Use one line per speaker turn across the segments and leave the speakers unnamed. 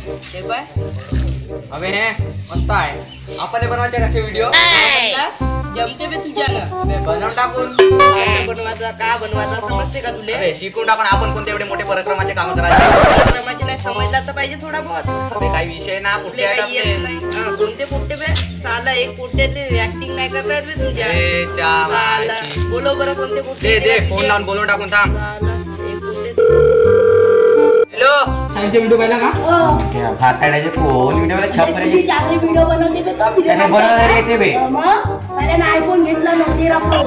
अबे हे मस्त आहे. आपण बनवायचे कसे व्हिडिओ
जमते बे तुझ्याला.
बनवून टाकून
बनवायचा का बनवायचा समजते का तुले?
शिकून टाकून आपण कोणते एवढे मोठे पराक्रमाचे काम करायचे.
पराक्रमाचे नाही समजला तर पाहिजे थोडा बहुत.
अबे काही विषय ना कुठले
काही येत नाही. कोणते पोट्टे बे साला एक पोट्ट्याने ऍक्टिंग नाही करता येत बे तुझ्या. साला बोलो बरं कोणते पोट्टे.
दे फोन लावून बोलून टाकून थांब.
एक पोट्टे.
हॅलो
सायन्सचा व्हिडिओ पाहिला का?
भात काढायचे कोण व्हिडिओ ला छाप करायचे.
चांगले व्हिडिओ बनवते बे तो
त्याने बरोबर येते बे.
मग त्याने आयफोन घेतला नव्हते राखो.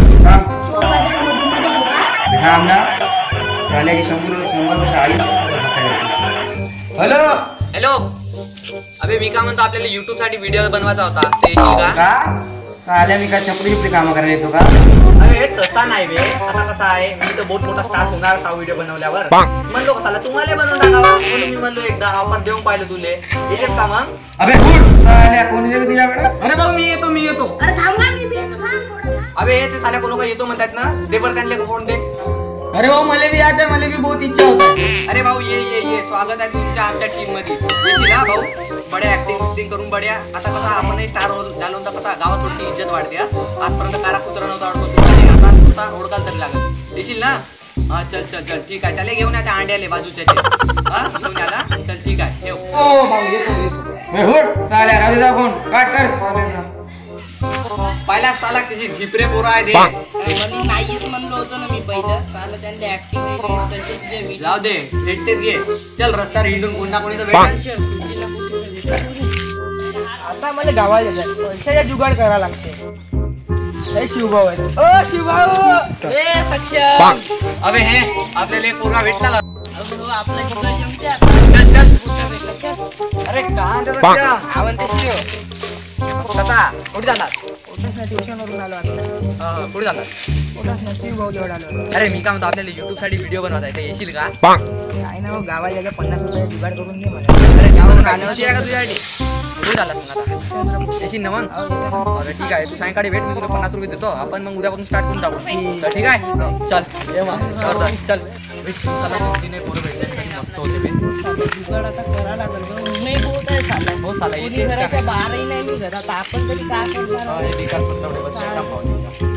थांब ना साल्याची 100 वर्ष आई. हॅलो
हॅलो अबे मी का म्हणतो आपल्याला YouTube साठी व्हिडिओ बनवायचा होता. ते येशील का?
साल्या मी काय छपरी काम करायला येतो का?
अरे हे तसा नाही बे. आता कसा आहे मी तर बहुत मोठा स्टार होणार असा व्हिडिओ बनवल्यावर. म्हणलो कसाला तुम्हाला बनवून टाकावा म्हणून मी म्हणलो एकदा आपण देऊन पाहिलं तुले. येतेस का मग?
अबे फुट साल्या कोण येतो तुझ्याकडे?
अरे भाऊ मी येतो.
अरे थांबा मी बी येतो थांब थोडं.
अबे ते साल्या कोण का येतो म्हणतात ना. दे बरं त्यांना फोन दे.
अरे भाऊ मला भी यायचं, मला भी बहुत इच्छा होती.
अरे भाऊ ये स्वागत आहे तुमच्या आमच्या टीम मध्ये. येशील ना भाऊ. बड्या ऍक्टिंग करून बड्या. आता कसा आपणही स्टार झालो तर कसा गावात थोडी इज्जत वाढते. आजपर्यंत कारा कुत्रा नव्हता आवडतो तुम्हाला. आता तुमचा ओळखाल तरी लागेल. येशील ना? हा चल ठीक आहे. त्याला घेऊन या त्या अंड्याले बाजूच्या. हा घेऊन आला. चल ठीक आहे ठेव.
ओ भाऊ येतो. फुट साल्या राजू दा फोन काट कर साल्या.
पहिला साला त्याची झिपरे पोरं आहे दे.
म्हणून नाही येत म्हणलो होतो ना मी पहिलं. साला त्यांना ऍक्टिंग तसेच जे
जाऊ दे भेटतेच घे. चल रस्त्यावर हिंडून पुन्हा कोणी तर भेटेल.
आता मला गावाला जायचं. पैशाचा जुगाड करायला लागते. शिवभाऊ आहे. ओ शिवभाऊ ए सक्षम.
अबे हे आपल्याला एक पोरगा भेटला.
आपला जुगाड जमते.
चल अरे का आवंते शिव कसा कुठे जाणार?
ट्युशनवरून आलो आता.
कुठे जाणार?
शिवभाऊ जवळ आलो.
अरे मी काय म्हणतो आपल्याला YouTube साठी व्हिडिओ बनवायचा आहे. येशील का?
काय ना गावाला गेल्या 50 रुपये जुगाड करून दे मला.
अरे गावाला आल्यावर का तुझ्यासाठी कुठे झाला मग आता? येशील ना मग? अरे ठीक आहे तू सायंकाळी भेट. मी तुला 50 रुपये देतो. आपण मग उद्यापासून स्टार्ट करून टाकू. तर ठीक आहे चल ये मग. चल दिवसाला 2-3 पोरं भेटले मस्त होते बे.
जुगाड आता करायला लागेल. नाही होत आहे साला.
हो साला
कोणी घराच्या बाहेरही नाही मी घरात. आपण तरी काय करणार?
बेकार पडलं बस एकदम पाहून.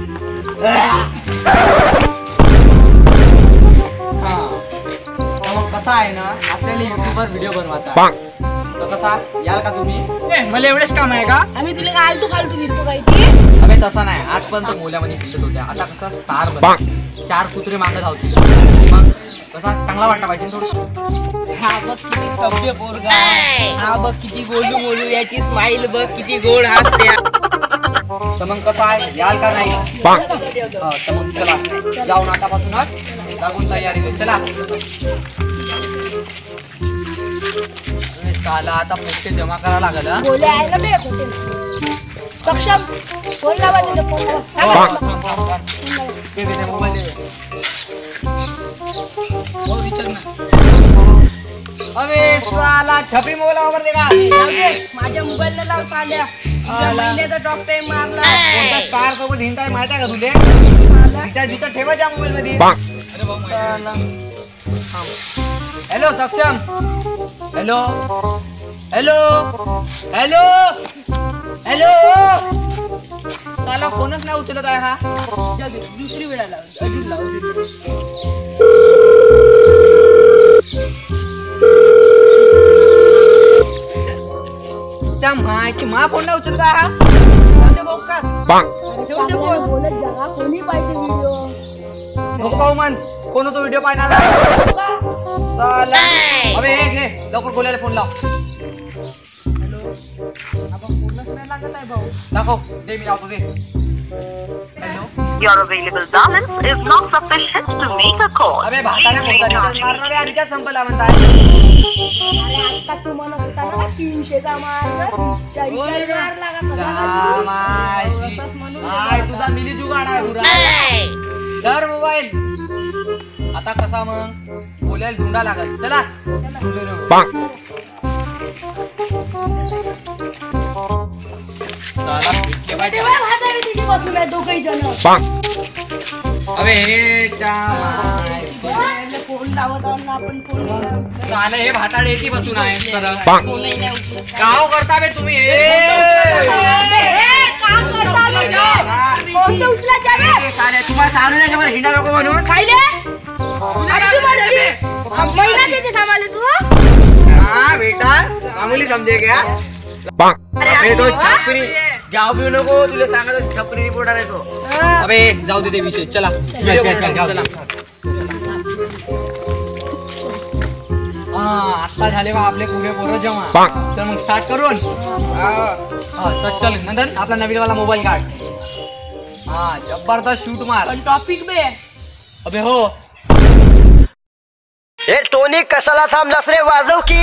मग कसा आहे ना आपल्याला युट्यूबवर व्हिडिओ बनवायचा. तर कसा याल का तुम्ही?
मला एवढेच काम आहे का?
आम्ही तुला काय फालतू दिसतो काही ती.
अबे तसा नाही. आजपर्यंत मोल्यामध्ये फिरत होत्या. आता कसा स्टार बन 4 कुत्रे मागत धावतील. मग कसा चांगला वाटला पाहिजे थोडं.
हा बघ किती सभ्य पोरगा. हा बघ किती गोलू मोलू. याची स्माइल बघ किती गोड हसते.
तर मग कसं आहे याल का नाही? तर मग चला जाऊन आतापासूनच लागून तयारी कर. चला साला आता पैसे जमा करावं लागल.
बोले आहे ना बे कुठे. सक्षम फोन लावा तिथे फोन लावा.
अबे साला छपरी मोबाईल वापरते का?
माझ्या मोबाईलला लाव साल्या. महिन्याचा टॉक टाइम मारला.
कोणता स्टार सोबत हिंडताय माहिती आहे का तुले? तिच्या जिथं ठेवायच्या मोबाईल मध्ये. हॅलो सक्षम. हॅलो साला फोनच नाही उचलत आहे हा.
दुसरी वेळा लाव. अजून लाव.
मायची मा फोन नाही उचलत आहे हा.
बोलत जा कोणी पाहिजे व्हिडिओ.
नको पाहू मन. कोण होतो व्हिडिओ पाहणार? साला अबे हे घे लवकर बोलायला फोन लाव.
आपण पूर्णच नाही लागत आहे भाऊ.
दाखव दे मी लावतो दे. Hello
Your available balance is not sufficient to make a call.
अबे भाताने कोणता रिचार्ज मारणार आहे? रिचार्ज संपला म्हणताय.
अरे आता तू म्हणत होता ना 300चा मारला. 400 मारला का?
माय तुझा मिली जुगाड आहे पुरा. धर मोबाईल. आता कसा मग बोलायला धुंडा लागल. चला साला भेटले पाहिजे.
तेव्हा भातावी तिथे बसून आहे दोघही जण.
अबे हे चा
फोन लावत आहोत ना आपण फोन लावत.
चाले हे भाताडे येते बसून आहे खरं.
फोनही नाही उचलत.
गाव करता बे तुम्ही
काम करता बे जो. फोन तर उचला जावे.
तुम्हाला सांगू नाही का हिंडा नको म्हणून
खायले आजची मर्जी. महिना देते सामाले तू.
हाँ बेटा मामूली समझे क्या.
अबे तो छपरी जाऊ पिऊ नको तुला सांगत छपरी रिपोर्टर आहे तो.
अबे जाऊ दे ते विषय चला. चला आता झाले बा आपले पुरे पोरं जमा. चल मग स्टार्ट करून. तर चल नंदन आपला नवीन वाला मोबाईल काढ. हा जबरदस्त शूट मार.
पण टॉपिक बे
अबे हो
हे टोनी कशाला थांबलास रे वाजव की.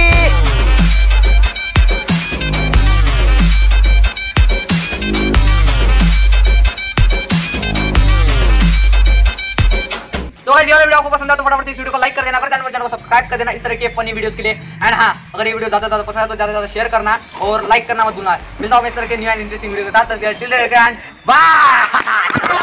तो गाइस ये वाला वीडियो आपको पसंद आया तो फटाफट इस वीडियो को लाइक कर देना, अगर चैनल को सब्सक्राइब कर देना इस तरह के फनी वीडियोस के लिए. एंड हाँ अगर ये वीडियो ज्यादा पसंद है तो ज्यादा शेयर करना और लाइक करना मत भूलना. मिलता हूं मैं इस तरह के न्यू एंड इंटरेस्टिंग वीडियो के साथ. Till then and bye.